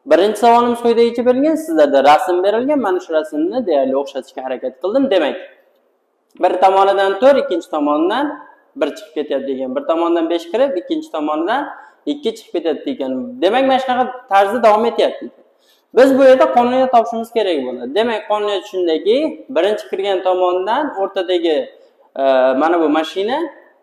Birinchi savolimiz quyidagicha berilgan. Sizlarda rasm berilgan. Mana shu rasmni deyarli o'xshatishga harakat qildim. Demak, bir tomonidan 4, ikkinchi tomonidan 1 chiqib ketyapti ekan. Bir tomonidan 5 kirib, ikkinchi tomonidan 2 chiqib ketyapti ekan. Demak, mana shunaqa tarzda davom etyapti. Biz bu yerda qonuniyat topishimiz kerak bo'ladi. Demak, qonuniyat shundaki, birinchi kirgan tomondan o'rtadagi mana bu mashina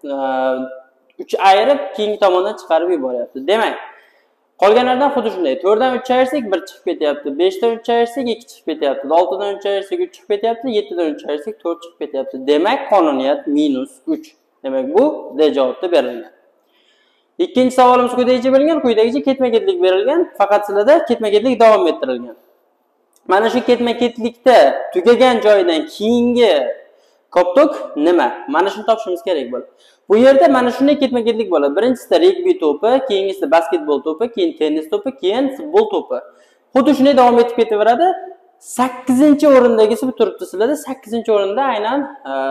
3 ayirib, keyingi tomondan chiqarib yuboryapti. Demak, qolganlardan xuddi shunday. 4 dan 3 ayirsak 1 chiqib ketyapti. 5 dan 3 ayirsak 2 chiqib ketyapti. 6 dan 3 ayirsak 3 chiqib ketyapti. 7 dan 3 ayirsak 4 chiqib ketyapti. Demak, qonuniyat -3. Demak, bu D javobda berilgan. Ikkinchi savolimiz quyidagicha berilgan. Quyidagicha ketma-ketlik berilgan. Faqat sizlarda ketma-ketlik davom ettirilgan. Mana shu ketma-ketlikda tugagan joyidan keyingi koptok nima? Mana shuni topishimiz kerak bo'ladi. Bu yerda mana shunday ketma-ketlik bo'ladi. Birinchisida regbi to'pi, keyingisida basketbol to'pi, keyin tennis to'pi, keyin futbol to'pi. Xuddi shunday davom etib ketaveradi. 8-o'rindagisi bu turibdi sizlarda. 8-o'rinda aynan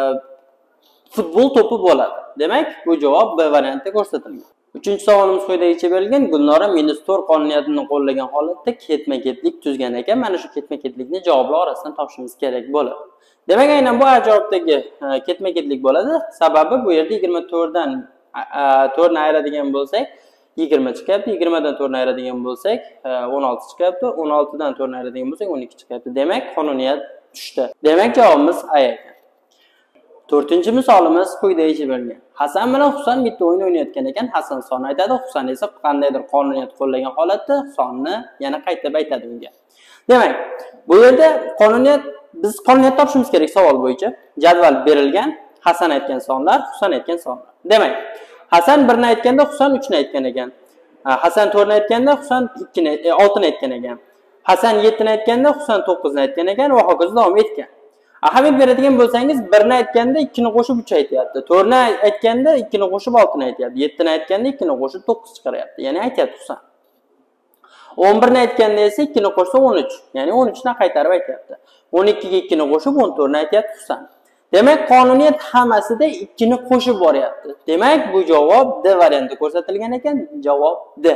futbol to'pi bo'ladi. Demak, bu javob B variantida ko'rsatilgan. Uchinchi savolimiz quyidagicha berilgan. Gulnora -4 qonuniyatini qo'llagan holatda ketma-ketlik tuzgan ekan. Mana shu ketma-ketlikni javoblar orasidan topishimiz kerak bo'ladi. Demak, aynan bu A javobdagi ketma-ketlik bo'ladi. Sababi bu yerda 24 dan 4 ni ayiradigan bo'lsak, 20 chiqyapti. 20 dan 4 ni ayiradigan bo'lsak, 16 chiqyapti. 16 dan 4 ni ayiradigan bo'lsak, 12 chiqyapti. Demak, qonuniyat tushdi. Demak, javobimiz A ekan. To'rtinchi misolimiz quyidagicha berilgan. Hasan bilan Husan bitta o'yin o'ynayotgan ekan. Hasan son aytadi, Husan esa qandaydir qonuniyat qo'llagan holatda sonni yana qaytib aytadi unga. Demak, bu yerda biz qonuniyat topishimiz kerak savol bo'yicha. Jadval berilgan, Hasan aytgan sonlar, Husan aytgan sonlar. Demak, Hasan 1 ni aytganda, Husan 3 ni aytgan ekan. Hasan 4 ni aytganda, Husan 6 ni aytgan ekan. Hasan 7 ni aytganda, Husan 9 ni aytgan ekan va hokazo davom etgan. Ahamiyat beradigan bo'lsangiz, 1 ni aytganda 2 ni qo'shib 3 aytyapti. 4 ni aytganda 2 ni qo'shib 6 ni aytyapti. 7 ni aytganda 2 ni qo'shib 9 chiqaryapti. Ya'ni aytyapti Husan. 11 ni aytganda esa 2 ni qo'shsa 13. Ya'ni 13 ni qaytarib aytyapti. 12 ga 2 ni qo'shib 14 ni aytyapti Husan. Demak, qonuniyat hammasida 2 ni qo'shib boryapti. Demak, bu javob D variantida ko'rsatilgan ekan. Javob D.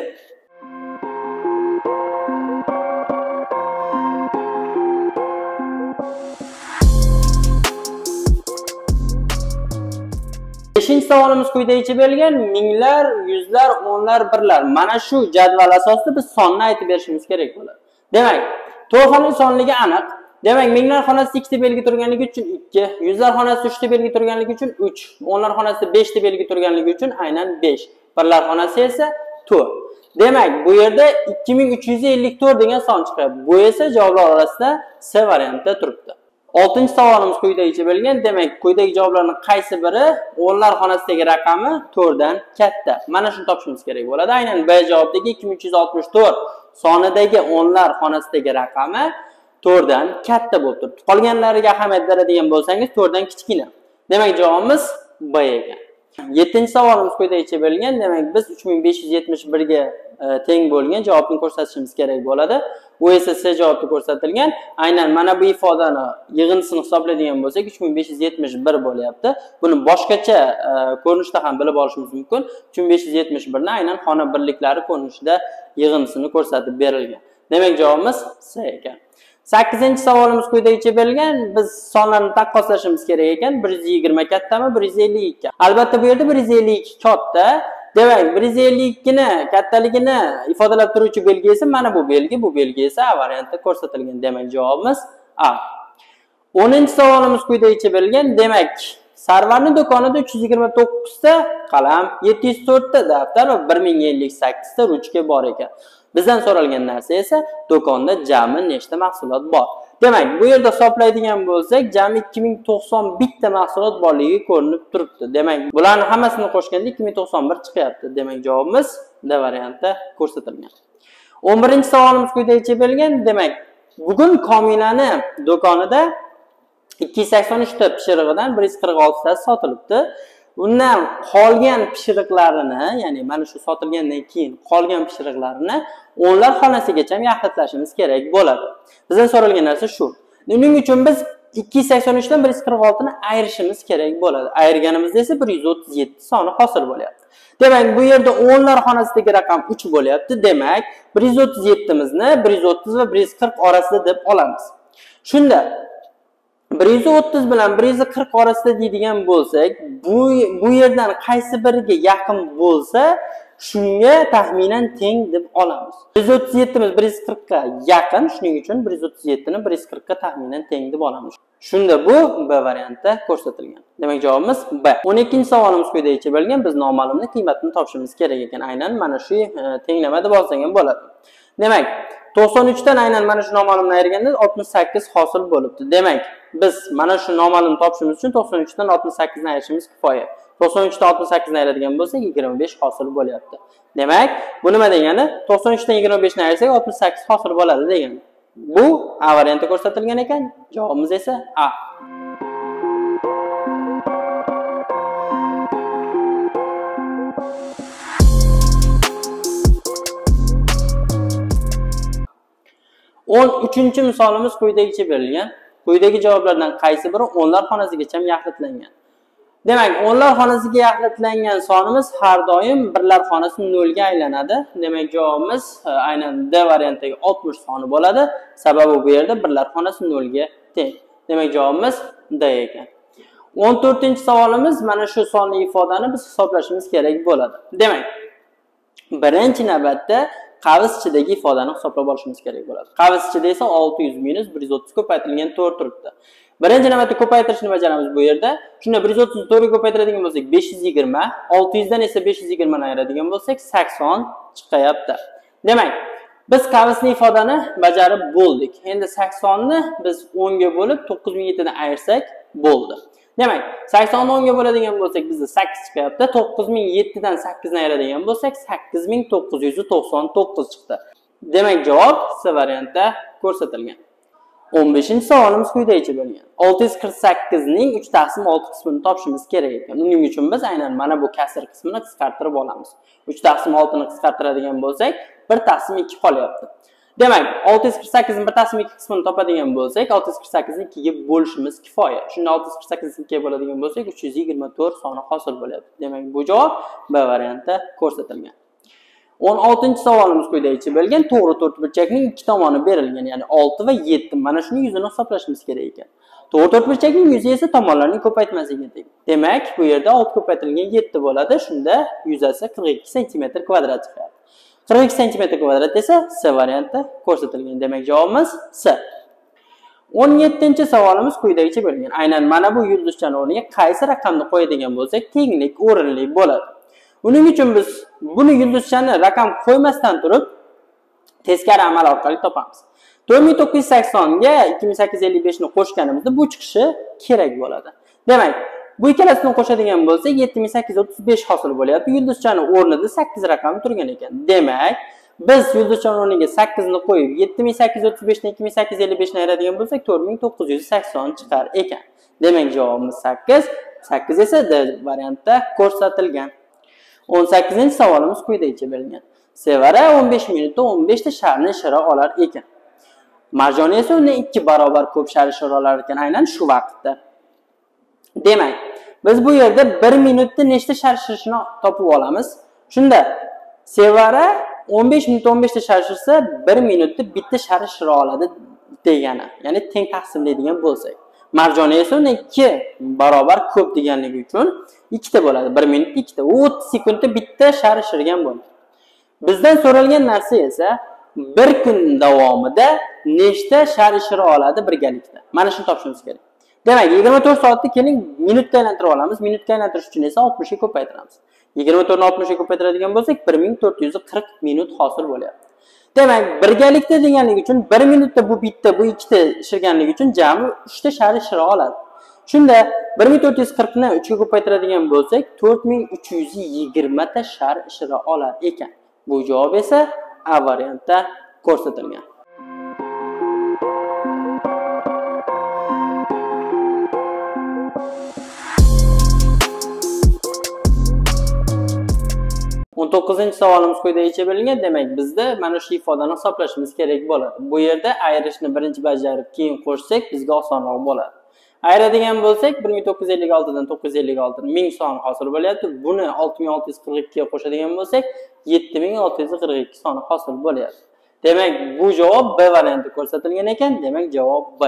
Beshinchi savolimiz quyidagicha berilgan. Minglar, yuzlar, o'nlar, birlar. Mana shu jadval asosida biz sonni aytib berishimiz kerak bo'ladi. Demak, to'rxona sonligi aniq. Demak, minglar xonasida 2 ta belgi turganligi uchun 2, yuzlar xonasida 3 ta belgi turganligi uchun 3, o'nlar xonasida 5 ta belgi turganligi uchun aynan 5, birlar xonasi esa 4. Demak, bu yerda 2354 degan son chiqadi. Bu esa javoblar orasida C variantida turibdi. 6-savolimiz quyidagicha berilgan. Demak, quyidagi javoblarning qaysi biri o'nlar xonasidagi raqami 4 dan katta? Mana shuni topishimiz kerak bo'ladi. Aynan B javobdagi 2364 sonidagi o'nlar xonasidagi raqami 4 dan katta bo'lib turibdi. Qolganlariga ahamiyat beradigan bo'lsangiz 4 dan kichkina. Demak, javobimiz B ekan. 7-savolimiz quyidagicha berilgan. Demak, biz 3571 ga teng bo'lgan javobni ko'rsatishimiz kerak bo'ladi. Bu esa C javobda ko'rsatilgan. Aynan mana bu ifodani yig'indisini hisoblaydigan bo'lsak 3571 bo'lyapti. Buni boshqacha ko'rinishda ham bilib olishimiz mumkin. 3571 ni aynan xona birliklari ko'rinishida yig'indisini ko'rsatib berilgan. Demak, javobimiz C ekan. 8-savolimiz quyidagicha berilgan. Biz sonlarni taqqoslashimiz kerak ekan. 120 kattami, 152? Albatta bu yerda 152 katta. Demak, 152 ni kattaligini ifodalab turuvchi belgi esa mana bu belgi esa A variantida ko'rsatilgan. Demak, javobimiz A. 10-savolimiz quyidagicha berilgan. Demak, Sarvarning do'konida 329 ta qalam, 704 ta daftar va 1058 ta ruchka bor ekan. Bizdan so'ralgan narsa esa do'konda jami nechta mahsulot bor? Demak, bu yerda hisoblaydigan bo'lsak, jami 2091 ta mahsulot borligi ko'rinib turibdi. Demak, bularning hammasini qo'shganda 2091 chiqyapti. Demak, javobimiz D variantida ko'rsatilgan. 11-savolimiz quyidagicha berilgan. Demak, bugun Komilani do'konida 283 ta pishirig'idan 146 tasi sotilibdi. Undan qolgan pishiriqlarini, ya'ni mana shu sotilgandan keyin qolgan pishiriqlarini o'nlar xonasigacha yaxlitlashimiz kerak bo'ladi. Bizdan so'ralgan narsa shu. Uning uchun biz 283 dan 146 ni ayirishimiz kerak bo'ladi. Ayirganimizda esa 137 soni hosil bo'lyapti. Demak, bu yerda o'nlar xonasidagi raqam 3 bo'lyapti. Demak, 137 mizni 130 va 140 orasida deb olamiz. Shunda 130 bilan 140 orasida deydigan bo'lsak, bu yerdan qaysi biriga yaqin bo'lsa, shunga taxminan teng deb olamiz. 137 miz 140 ga yaqin, shuning uchun 137 ni 140 ga taxminan teng deb olamiz. Shunda bu B variantida ko'rsatilgan. Demak, javobimiz B. 12-savolimiz quyidagicha bo'lgan. Biz noma'lumning qiymatini topishimiz kerak ekan. Aynan mana shu tenglama deb olsak ham bo'ladi. Demak, 93 dan aynan mana shu noma'lumni ayirganda 68 hosil bo'libdi. Demak, biz mana shu noma'lumni topishimiz uchun 93 dan 68 ni ayirishimiz kifoya. 93 dan 68 ni ayiradigan bo'lsak 25 hosil bo'lyapti. Demak, bu nima degani? 93 dan 25 ni ayirsak 68 hosil bo'ladi degani. Bu A varianti ko'rsatilgan ekan. Javobimiz esa A. On uchinchi misolimiz quyidagicha berilgan. Quyidagi javoblardan qaysi biri o'nlar xonasigacha yaxlitlangan? Demak, o'nlar xonasiga yaxlitlangan sonimiz har doim birlar xonasi 0 ga aylanadi. Demak, javobimiz aynan D variantidagi 60 soni bo'ladi. Sababi bu yerda birlar xonasi 0 ga teng. Demak, javobimiz D ekan. 14-savolimiz mana shu sonli ifodani biz hisoblashimiz kerak bo'ladi. Demak, birinchi navbatda qavs ichidagi ifodani hisoblab olishimiz kerak bo'ladi. Qavs ichida esa 600 minus 130 ko'paytirilgan 4 turibdi. Birinchi navbatda ko'paytirishni bajaramiz bu yerda. Shunda 130 4 ga ko'paytiradigan bo'lsak 520, 600 dan esa 520 ni ayiradigan bo'lsak 80 chiqayapti. Demak, biz qavsli ifodani bajarib bo'ldik. Endi 80 ni biz 10 ga bo'lib 9007 dan ayirsak bo'ldi. Demak, 80 ni 10 ga bo'ladigan bo'lsak bizda 8 chiqyapti. 9007 dan 8 ni ayiradigan bo'lsak 8999 chiqdi. Demak, javob C variantida ko'rsatilgan. 15-savolimiz quyidagicha bo'lgan. 648 ning 3 taqsim 6 qismini topishimiz kerak ekan. Uning uchun biz aynan mana bu kasr qismini qisqartirib olamiz. 3 taqsim 6 ni qisqartiradigan bo'lsak 1 taqsim 2 qolyapti. Demak, 648 ning 1 taqsim 2 qismini topadigan bo'lsak, 648 ni 2 ga bo'lishimiz kifoya. Shunda 648 ni 2 ga bo'ladigan bo'lsak, 324 soni hosil bo'lyapti. Demak, bu javob B variantida ko'rsatilgan. 16-savolimiz quyidagicha bo'lgan. To'g'ri to'rtburchakning ikki tomoni berilgan, ya'ni 6 va 7. Mana shuni yuzini hisoblashimiz kerak ekan. To'g'ri to'rtburchakning yuzi esa tomonlarning ko'paytmasiga teng. Demak, bu yerda 6 ko'paytirilgan 7 bo'ladi. Shunda yuzasi 42 sm kvadrat chiqadi. 42 sm kvadrat esa C variantida ko'rsatilgan. Demak, javobimiz C. 17-savolimiz quyidagicha bo'lgan. Aynan mana bu yulduzchani o'rniga qaysi raqamni qo'yadigan bo'lsak, tenglik o'rinli bo'ladi. Buning uchun biz buni yulduzchani raqam qo'ymasdan turib teskari amal orqali topamiz. 4980 ga 2855 ni qo'shganimizda bu chiqishi kerak bo'ladi. Demak, bu ikkalasini qo'shadigan bo'lsak 7835 hosil bo'lyapti. Yulduzchani o'rnida 8 raqami turgan ekan. Demak, biz yulduzchani o'rniga 8 ni qo'yib 7835 ni 2855 ni ayiradigan bo'lsak 4980 chiqar ekan. Demak, javobimiz 8. 8 esa D variantida ko'rsatilgan. 18-savolimiz quyidagicha berilgan. Sevara 15 minutda 15 ta sharni shira olar ekan. Marjona esa undan 2 barobar ko'p sharni shira olar ekan aynan shu vaqtda. Demak, biz bu yerda 1 minutda nechta shar shirishini topib olamiz. Shunda Sevara 15 minutda 15 ta shar shirsa 1 minutda bitta shar shira oladi degani. Ya'ni teng taqsimlaydigan bo'lsak. Marjona esa undan 2 barobar ko'p deganligi uchun 2 ta bo'ladi. 1 minutda 2 ta. 30 sekundda bitta shar shirgan bo'ladi. Bizdan so'ralgan narsa esa 1 kun davomida nechta shar shira oladi birgalikda. Mana shuni topishimiz kerak. Demak, 24 soatda keling minutga aylantirib olamiz. Minutga aylantirish uchun esa 60 ga ko'paytiramiz. 24 ni 60 ga ko'paytiradigan bo'lsak 1440 minut hosil bo'lyapti. Demak, birgalikda deganligi uchun 1 minutda bu bitta, bu ikkita shirganligi uchun jami 3 ta shar shira oladi. Shunda 1440 ni 3 ga ko'paytiradigan bo'lsak 4320 ta shar shira olar ekan. Bu javob esa A variantida ko'rsatilgan. On 9-savolimiz quyidagicha berilgan. Demak, bizda mana shu ifodani hisoblashimiz kerak bo'ladi. Bu yerda ayirishni birinchi bajarib keyin qo'shsak bizga osonroq bo'ladi. Ayiradigan bo'lsak 1956 dan 956 1000 son hosil bo'lyapti. Buni 6642 ga qo'shadigan bo'lsak 7642 son hosil bo'lyapti. Demak, bu javob B varianti ko'rsatilgan ekan. Demak, javob B.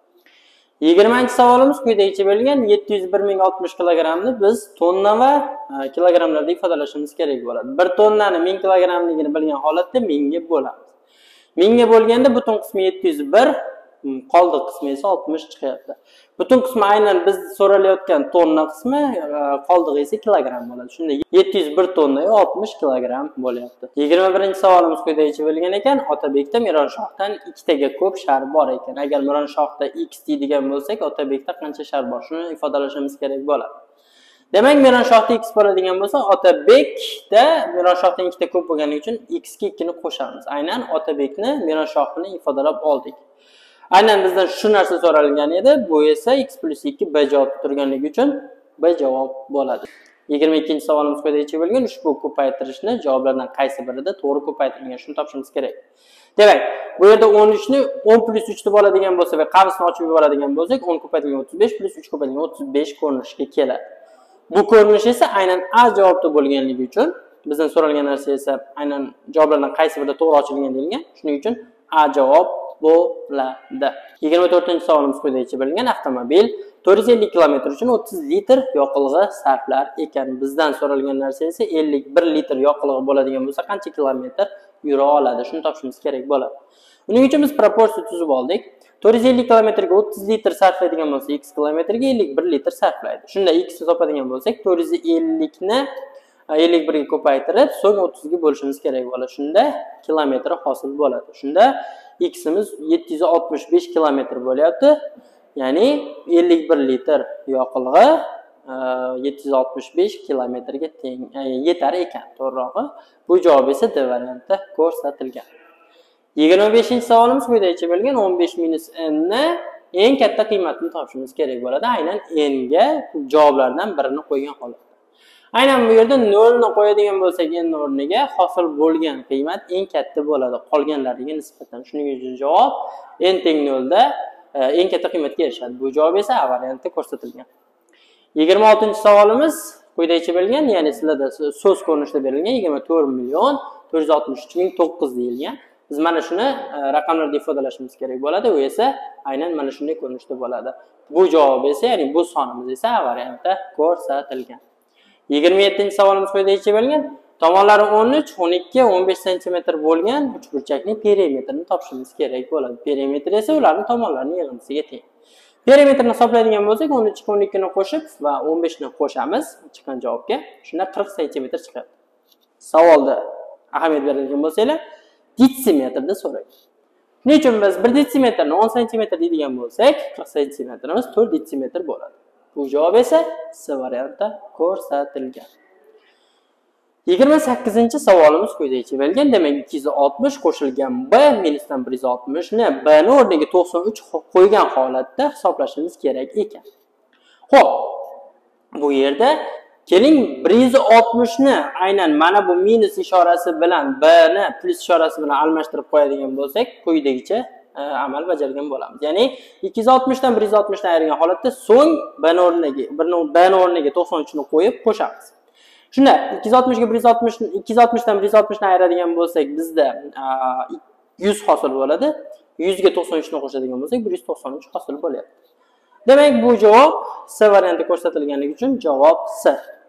20-savolimiz quyidagicha berilgan 701.060 kilogramni biz tonna va kilogramlarda ifodalashimiz kerak bo'ladi. 1 tonnani 1000 kilogramligini bilgan holatda 1000 ga bo'lamiz. 1000 ga bo'lganda butun qismi 701, qoldiq qismi esa 60 chiqyapti. Butun qismi aynan biz so'ralayotgan tonna qismi, qoldig'i esa kilogram bo'ladi. Shunda 701 tonna 60 kilogram bo'lyapti. 21-savolimiz quyidagicha berilgan ekan. Otabekda Mironshohdan 2 taga ko'p shar bor ekan. Agar Mironshohda x deydigan bo'lsak, Otabekda qancha shar bor? Shuni ifodalashimiz kerak bo'ladi. Demak, Mironshohda x bo'ladigan bo'lsa, Otabekda Mironshohdan 2 ta ko'p bo'lganligi uchun x ga 2 ni qo'shamiz. Aynan Otabekni Mironshohini ifodalab oldik. Aynan bizdan shu narsa so'ralgan edi. Bu esa x + 2 B javob turganligi uchun B javob bo'ladi. 22-savolimiz quyidagicha bo'lgan. Ushbu ko'paytirishni javoblardan qaysi birida to'g'ri ko'paytirilgan shuni topishimiz kerak. Demak, bu yerda 13 ni 10 + 3 deb oladigan bo'lsa va qavsni ochib yuboradigan bo'lsak, 10 ko'paytirilgan 35 + 3 ko'paytirilgan 35 ko'rinishga keladi. Bu ko'rinish esa aynan A javobda bo'lganligi uchun bizdan so'ralgan narsa esa aynan javoblardan qaysi birida to'g'ri ochilgan deyilgan. Shuning uchun A javob bo'ladi. 24-savolimiz quyidagicha berilgan. Avtomobil 450 km uchun 30 litr yoqilg'i sarflar ekan. Bizdan so'ralgan narsa esa 51 litr yoqilg'i bo'ladigan bo'lsa qancha kilometr yura oladi? Shuni topishimiz kerak bo'ladi. Uning uchun biz proporsiya tuzib oldik. 450 km ga 30 litr sarflaydigan bo'lsa, x kilometrga 51 litr sarflaydi. Shunda x ni topadigan bo'lsak, 450 ni 51 ga ko'paytirib, so'ng 30 ga bo'lishimiz kerak bo'ladi. Shunda kilometr hosil bo'ladi. Shunda x imiz 765 kilometr bo'lyapti. Ya'ni 51 litr yoqilg'i 765 kilometrga teng yetar ekan, to'g'rirog'i. Bu javob esa D varianti ko'rsatilgan. 25-savolimiz quyidagicha bo'lgan. 15 - n ni eng katta qiymatini topishimiz kerak bo'ladi. Aynan n ga javoblardan birini qo'ygan holatda. Aynan bu yerda 0 ni qo'yadigan bo'lsak, n o'rniga hosil bo'lgan qiymat eng katta bo'ladi qolganlariga nisbatan. Shuning uchun javob n teng 0 da eng katta qiymatga erishadi. Bu javob esa A varianti ko'rsatilgan. 26-savolimiz quyidagicha berilgan, ya'ni sizlarda so'z ko'rinishida berilgan 24.463.009 deyilgan. Biz mana shuni raqamlarda ifodalashimiz kerak bo'ladi. U esa aynan mana shunday ko'rinishda bo'ladi. Bu javob esa, ya'ni bu sonimiz esa A varianti ko'rsatilgan. 27-savolimiz quyidagicha berilgan. Tomonlari 13, 12, 15 cm bo'lgan uchburchakning perimetrini topishimiz kerak bo'ladi. Perimetr esa ularning tomonlarining yig'indisiga teng. Perimetrni hisoblaydigan bo'lsak, 13 ga 12 ni qo'shib va 15 ni qo'shamiz chiqqan javobga. Shunda 40 cm chiqadi. Savolda ahamiyat beradigan bo'lsanglar, detsimetrda so'raydi. Shuning uchun biz 1 detsimetrni 10 cm deydigan bo'lsak, 40 cmimiz 4 detsimetr bo'ladi. Bu javob esa C varianti ko'rsatilgan. 28-savolimiz quyidagicha berilgan. Demak, 260 qo'shilgan B minusdan 160 ni B ni o'rniga 93 qo'ygan holatda hisoblashimiz kerak ekan. Xo'p, bu yerda keling 160 ni aynan mana bu minus ishorasi bilan B ni plus ishorasi bilan almashtirib qo'yadigan bo'lsak, quyidagicha amal bajargan bo'lamiz. Ya'ni 260 dan 160 dan ayirgan holatda so'ng B ni o'rniga 93 ni qo'yib qo'shamiz. Shunda 260 ga 260 dan 160 dan ayiradigan bo'lsak, bizda 100 hosil bo'ladi. 100 ga 93 ni qo'shadigan bo'lsak, 193 hosil bo'lyapti. Demak, bu javob C varianti ko'rsatilganligi uchun javob C.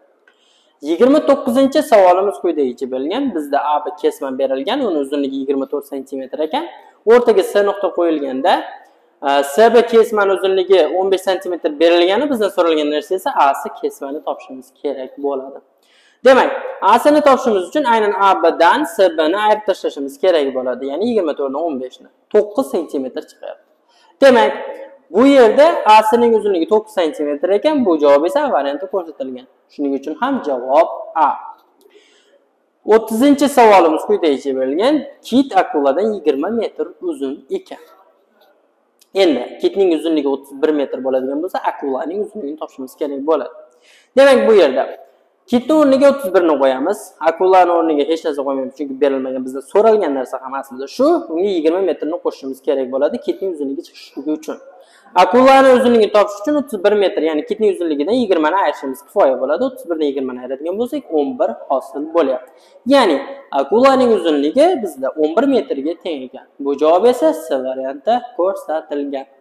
29-savolimiz quyidagicha berilgan. Bizda AB kesma berilgan, uni uzunligi 24 cm ekan. O'rtaga C nuqta qo'yilganda, CB kesmani uzunligi 15 cm berilgani bizdan so'ralgan narsa esa AC kesmani topishimiz kerak bo'ladi. Demak, AC ni topishimiz uchun aynan AB dan CB ni ayirib tashlashimiz kerak bo'ladi. Ya'ni 24 dan 15 ni 9 cm chiqyapti. Demak, bu yerda AC ning uzunligi 9 cm ekan, bu javob esa A varianti ko'rsatilgan. Shuning uchun ham javob A. 30-savolimiz quyidagicha berilgan. Kit akuladan 20 metr uzun ekan. Endi kitning uzunligi 31 metr bo'ladigan bo'lsa, akulaning uzunligini topishimiz kerak bo'ladi. Demak, bu yerda kitning o'rniga 31 ni qo'yamiz. Akulaning o'rniga hech narsa qo'ymaymiz, chunki berilmagan, bizda so'ralgan narsa ham aslida shu. Unga 20 metrni qo'shishimiz kerak bo'ladi kitning uzunligi chiqishligi uchun. Akulaning uzunligini topish uchun 31 metr, ya'ni kitning uzunligidan 20 ni ayirishimiz kifoya bo'ladi. 31 dan 20 ni ayiradigan bo'lsak, 11 hosil bo'lyapti. Ya'ni akulaning uzunligi bizda 11 metrga teng ekan. Bu javob esa C varianti ko'rsatilgan.